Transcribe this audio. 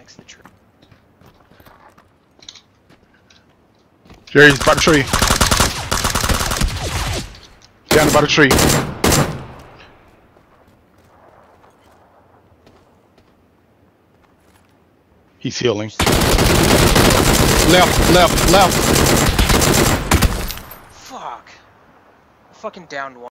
next to the tree. Jerry's by the tree. Down by the tree. He's healing. Left. Fuck. I fucking downed one.